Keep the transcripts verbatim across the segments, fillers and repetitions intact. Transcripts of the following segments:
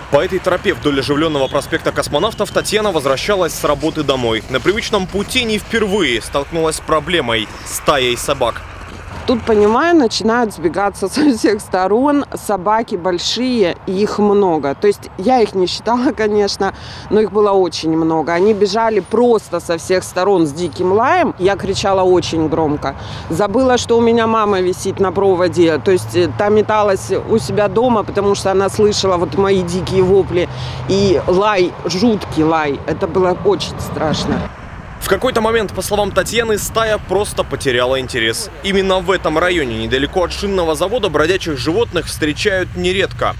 По этой тропе вдоль оживленного проспекта Космонавтов Татьяна возвращалась с работы домой. На привычном пути не впервые столкнулась с проблемой – стаей собак. Тут, понимаю, начинают сбегаться со всех сторон. Собаки большие, и их много. То есть я их не считала, конечно, но их было очень много. Они бежали просто со всех сторон с диким лаем. Я кричала очень громко. Забыла, что у меня мама висит на проводе. То есть та металась у себя дома, потому что она слышала вот мои дикие вопли. И лай, жуткий лай. Это было очень страшно. В какой-то момент, по словам Татьяны, стая просто потеряла интерес. Именно в этом районе, недалеко от шинного завода, бродячих животных встречают нередко.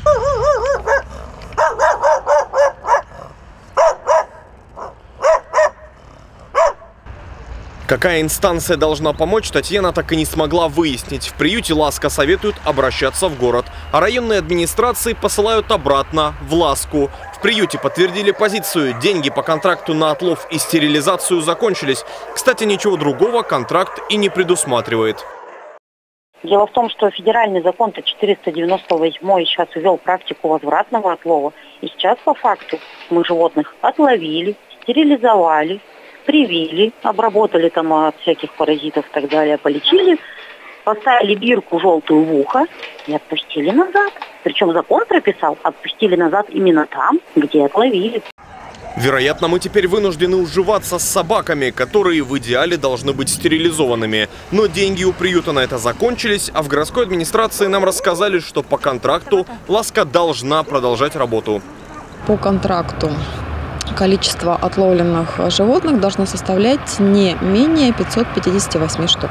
Какая инстанция должна помочь, Татьяна так и не смогла выяснить. В приюте «Ласка» советуют обращаться в город, а районные администрации посылают обратно в «Ласку». В приюте подтвердили позицию. Деньги по контракту на отлов и стерилизацию закончились. Кстати, ничего другого контракт и не предусматривает. Дело в том, что федеральный закон-то четыреста девяносто восемь сейчас ввел практику возвратного отлова. И сейчас по факту мы животных отловили, стерилизовали, привили, обработали там от всяких паразитов и так далее, полечили, поставили бирку желтую в ухо и отпустили назад. Причем закон прописал, отпустили назад именно там, где отловили. Вероятно, мы теперь вынуждены уживаться с собаками, которые в идеале должны быть стерилизованными. Но деньги у приюта на это закончились, а в городской администрации нам рассказали, что по контракту «Ласка» должна продолжать работу. По контракту количество отловленных животных должно составлять не менее пятисот пятидесяти восьми штук.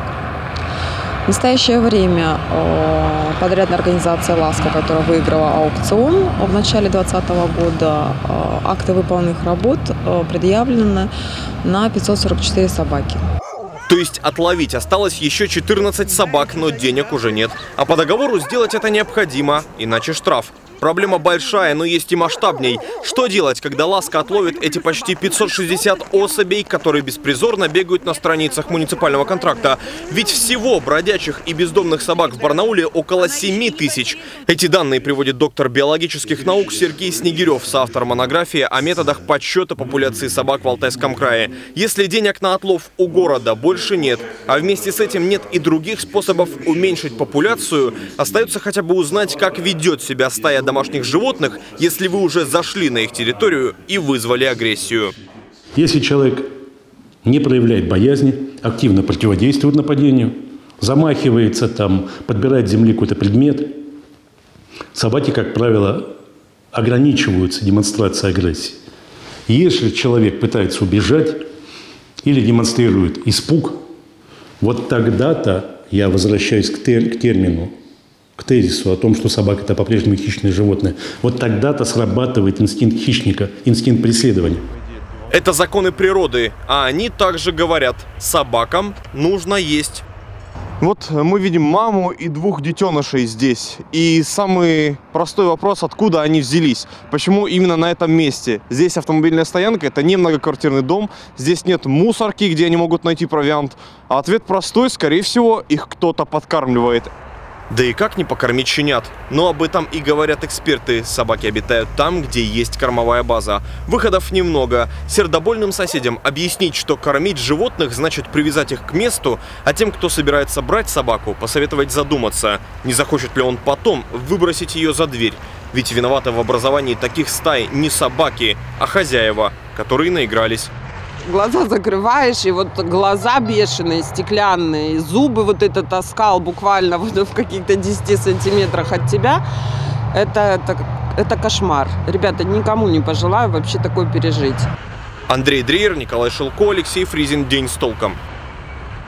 В настоящее время подрядная организация «Ласка», которая выиграла аукцион в начале двадцатого года, акты выполненных работ предъявлены на пятьсот сорок четыре собаки. То есть отловить осталось еще четырнадцать собак, но денег уже нет. А по договору сделать это необходимо, иначе штраф. Проблема большая, но есть и масштабней. Что делать, когда «Ласка» отловит эти почти пятьсот шестьдесят особей, которые беспризорно бегают на страницах муниципального контракта? Ведь всего бродячих и бездомных собак в Барнауле около семи тысяч. Эти данные приводит доктор биологических наук Сергей Снегирев, соавтор монографии о методах подсчета популяции собак в Алтайском крае. Если денег на отлов у города больше нет, а вместе с этим нет и других способов уменьшить популяцию, остается хотя бы узнать, как ведет себя стая домашних животных, если вы уже зашли на их территорию и вызвали агрессию. Если человек не проявляет боязни, активно противодействует нападению, замахивается, там, подбирает с земли какой-то предмет, собаки, как правило, ограничиваются демонстрацией агрессии. Если человек пытается убежать или демонстрирует испуг, вот тогда-то я возвращаюсь к, тер к термину, к тезису о том, что собака – это по-прежнему хищное животное. Вот тогда-то срабатывает инстинкт хищника, инстинкт преследования. Это законы природы, а они также говорят – собакам нужно есть. Вот мы видим маму и двух детенышей здесь. И самый простой вопрос, откуда они взялись? Почему именно на этом месте? Здесь автомобильная стоянка, это не многоквартирный дом, здесь нет мусорки, где они могут найти провиант. А ответ простой, скорее всего, их кто-то подкармливает. Да и как не покормить щенят? Но об этом и говорят эксперты. Собаки обитают там, где есть кормовая база. Выходов немного. Сердобольным соседям объяснить, что кормить животных значит привязать их к месту, а тем, кто собирается брать собаку, посоветовать задуматься, не захочет ли он потом выбросить ее за дверь. Ведь виноваты в образовании таких стай не собаки, а хозяева, которые наигрались. Глаза закрываешь, и вот глаза бешеные, стеклянные, зубы вот этот оскал буквально вот в каких-то десяти сантиметрах от тебя. Это, это, это кошмар. Ребята, никому не пожелаю вообще такое пережить. Андрей Дрейер, Николай Шелко, Алексей Фризин. День с толком.